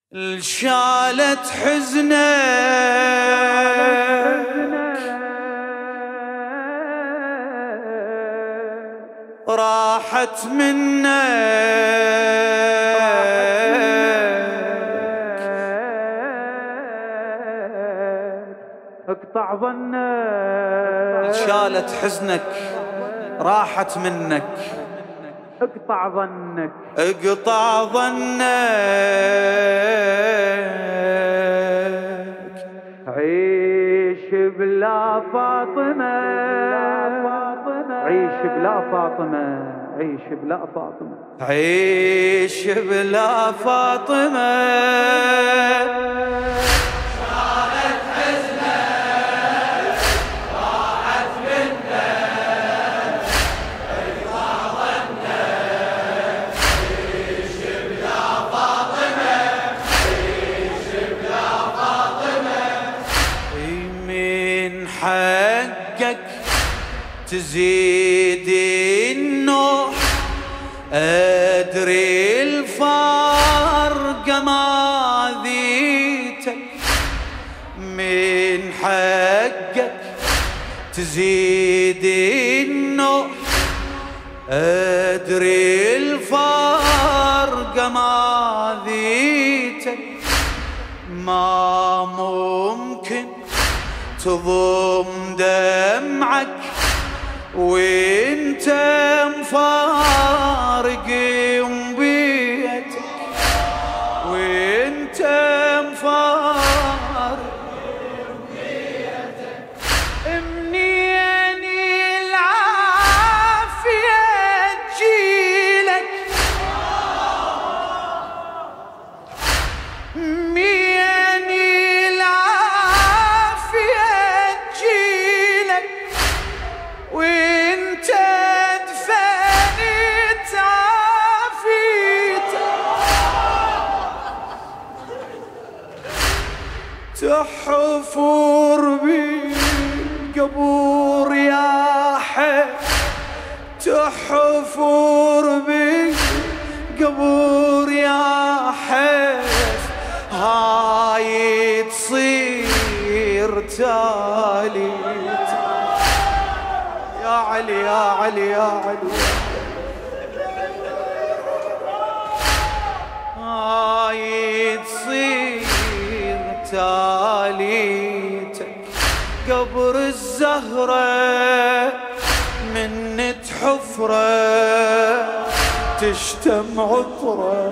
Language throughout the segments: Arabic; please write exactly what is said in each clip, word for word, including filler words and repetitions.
شالت حزنك راحت منك اقطع ظنك. شالت حزنك راحت منك اقطع ظنك اقطع ظنك. عيش بلا فاطمة عيش بلا فاطمة عيش بلا فاطمة عيش بلا فاطمة. حقك تزيد النوح أدري الفرق ما ذيتك. من حقك تزيد النوح أدري الفرق ما ذيتك. ما ممكن تضم دمعك وانت مفارق بيتك وانت مفارق بيتك. منين العافية تجيلك تحفر بالقبور يا حي تحفر بالقبور يا حيف. هاي تصير تالي يا علي يا علي يا علي. هاي تصير تاليتك. قبر الزهرة منت حفرة تشتم عطرة.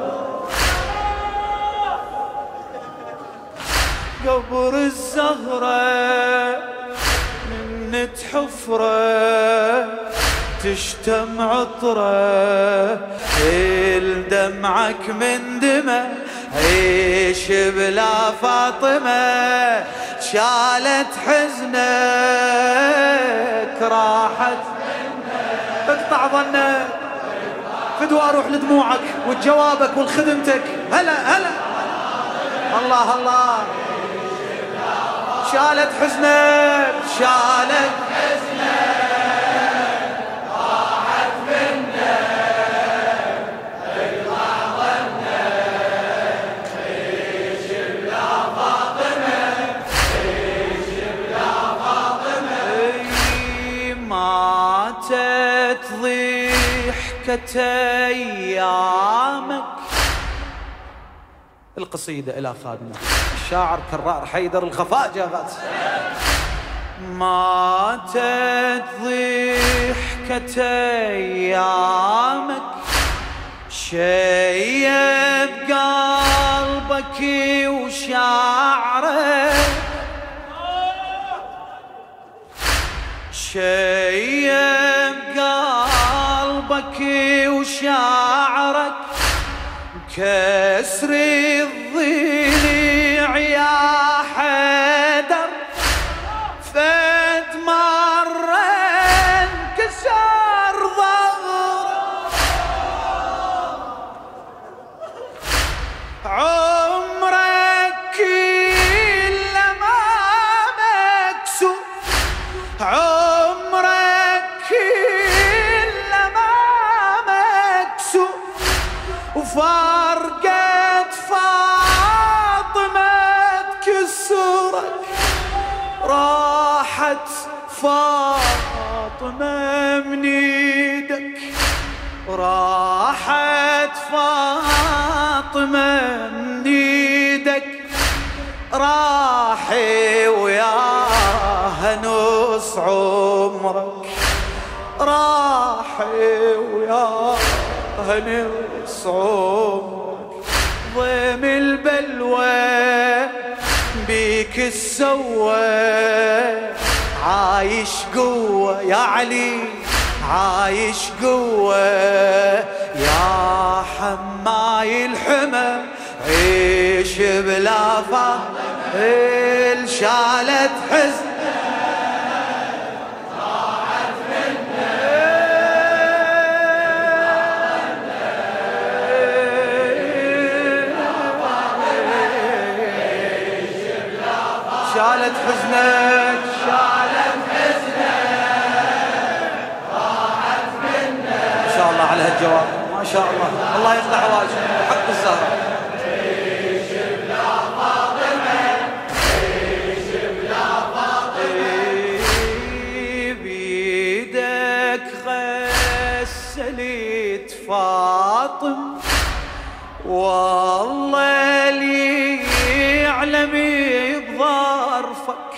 قبر الزهرة منت حفرة تشتم عطرة. الدمعك من دمه عيش بلا فاطمة. شالت حزنك راحت منك اقطع ظنك. فدوى اروح لدموعك وجوابك والخدمتك. هلا هلا الله الله. شالت حزنك شالت حزنك راحت منك اقطع ظنك. عيش بلا فاطمة عيش بلا فاطمة. ماتت ضحكة أيامك. القصيدة إلى خادمه الشاعر كرار حيدر الخفاجة غاز. ماتت ضحكة أيامك شيب قلبك وشعرك. شيب قلبك وشعرك كسر الضليع يا حيدر. فد مرة انكسر ظهرك عمرك كله ما مكسور. عمرك كله ما مكسور وفارقت فارقت فاطمة من ايدك راحت، فاطمة من ايدك راحي وياها نص عمرك، راحي وياها نص عمرك. ضيم البلوى بيك السوى، عايش قوة يا علي عايش قوة، يا حماي الحمى عيش بلا فاطمة، شالت حزن راحت منه، شالت حزنك شالت حزنك راحت منه. ما شاء الله على هالجواب، ما شاء الله، الله يقضي حوائجك حق الزهرة. فاطم والله اللي يعلم بظرفك،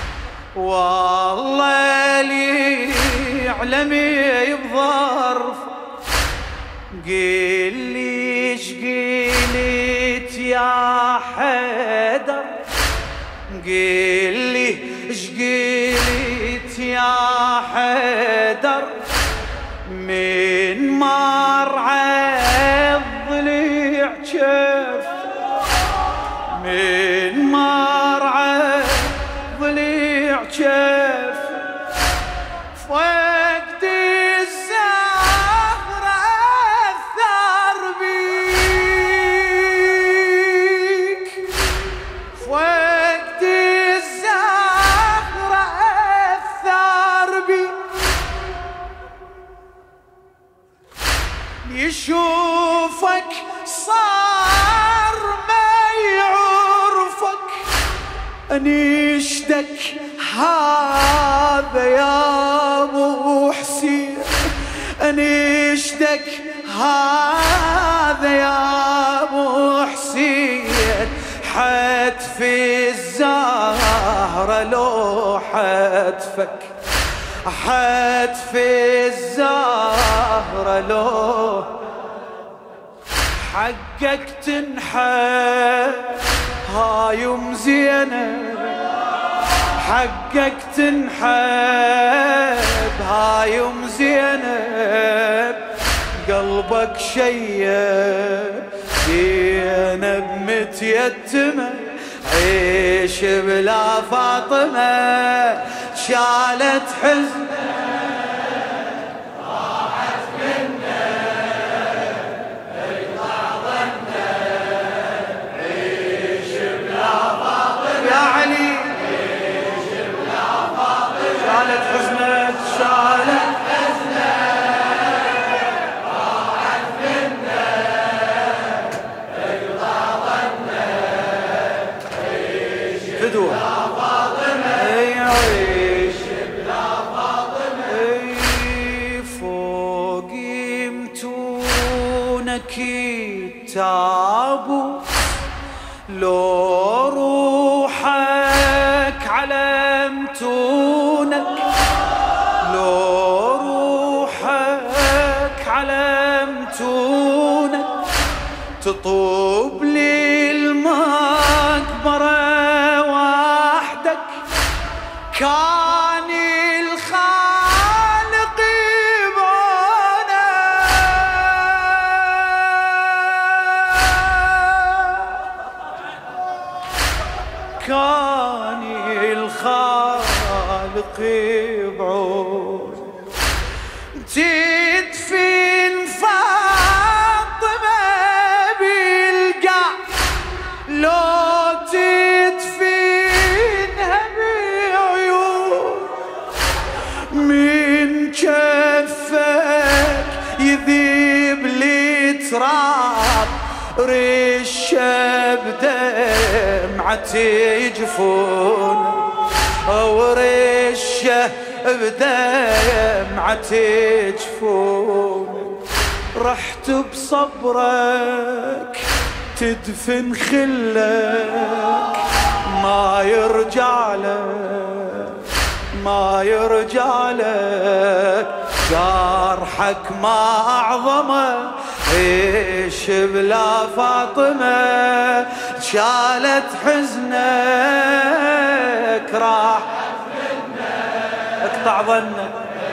والله اللي يعلم بظرفك، قل لي ايش قلت يا حيدر، قل لي ايش قلت يا حيدر، من مر عالضليع جف، من مر عالضليع جف، فقد الزهرة أثر بيك، فقد الزهرة أثر بيك، يشوفك صار ما يعرفك، انشدك هذا يا ابو حسين، انشدك هذا يا ابو حسين، حتف الزهرة لو حتفك، حتف الزهرة لو حقك تنحب هاي ام زينب، حقك تنحب هاي ام زينب، قلبك شيب زينب متيتمة، عيش بلا فاطمة شالت حزن راحت منه، اقطع ظنه، عيش بلا فاطمة يا علي عيش بلا فاطمة، شالت حزنك شالت حزنك راحت منه، اقطع ظنه، عيش بلا فاطمة عيش بلا فاطمة، فوق يمتونك التابوت، لو روحك على متونك، لو روحك على متونك، تطوب لي المقبرة وحدك، كان الخالق بعونه، كان الخالق بعونه، تدفن فاطمة بالقاع، لو تدفنها بعيون، من كفك يذيب لي تراب، رشه بدمعة جفون، ورشه بدمعة دمعت جفونك، رحت بصبرك تدفن خلك، ما يرجع لك ما يرجع لك، جرحك ما أعظمه، عيش بلا فاطمة، شالت حزنك راح اقطع ظنك،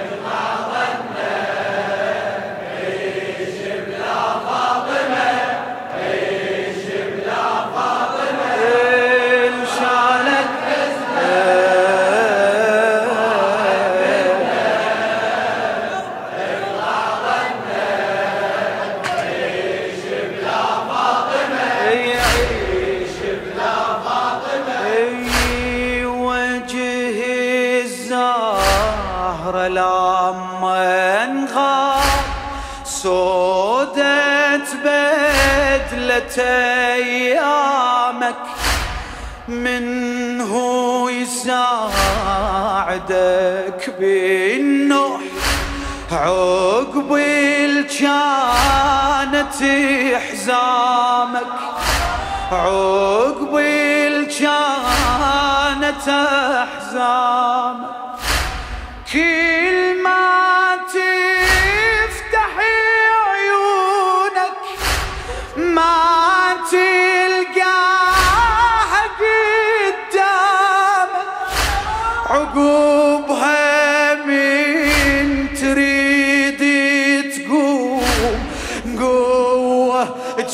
لما انغار سودت بدلة ايامك، من هو يساعدك بالنوح عقب كانت احزامك، عقب كانت احزامك، كل ما تفتح عيونك ما تلقاها قدامك، عقوبها من تريد تقوم قوة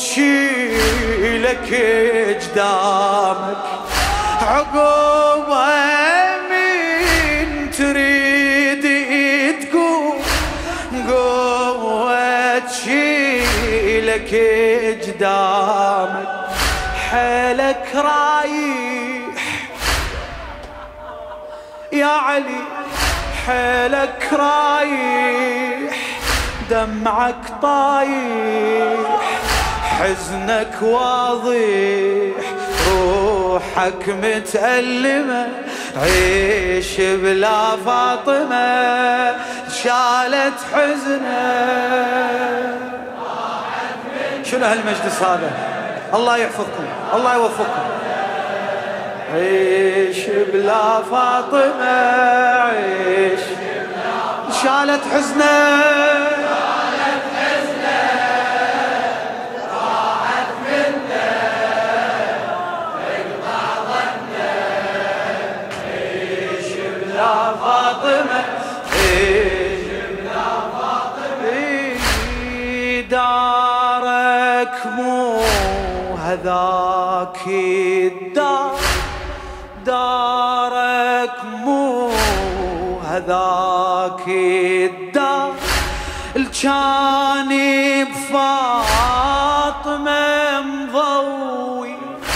تشيلك قدامك، عقوبها من تريد تشيلك قدامك، حيلك رايح يا علي، حيلك رايح، دمعك طايح، حزنك واضح، روحك متألمة، عيش بلا فاطمة، شالت حزنك. شنو هالمجلس هذا؟ الله يحفظكم، الله يوفقكم. عيش بلا فاطمة، عيش شالت حزنك، شالت حزنك، راحت منك، اقطع ظنك، عيش بلا فاطمة، عيش بلا فاطمة، دارك مو هذاك الدار، دارك مو هذاك الدار، الجانب فاطمة مضوي،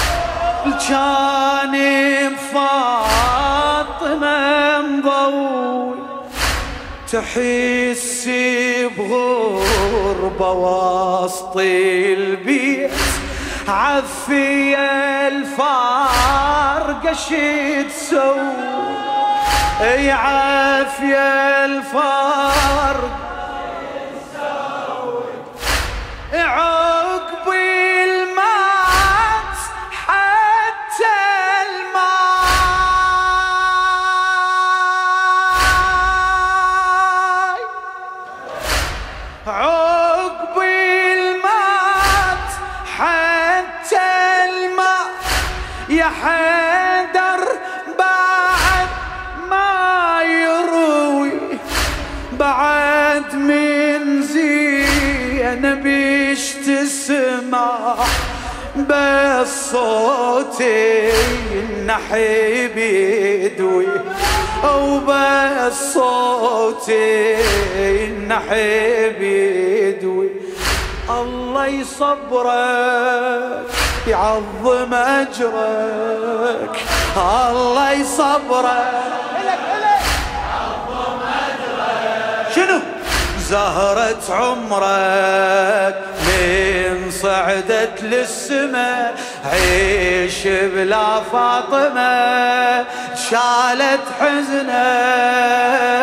الجانب فاطمة مضوي، تحس بغربة وسط البيت، عفي الفارقة شي تسوي، اي عافية الفارق عقب المات حتى الماي، عقب المات حتى الماء، يا حيدر بعد ما يروي، بعد من زينب ايش تسمع، بس صوتي النحيب يدوي، او بس صوتي النحيب يدوي، الله يصبرك يعظم اجرك، الله يصبرك يعظم اجرك، شنو زهرة عمرك من صعدت للسما، عيش بلا فاطمة، شالت حزنك.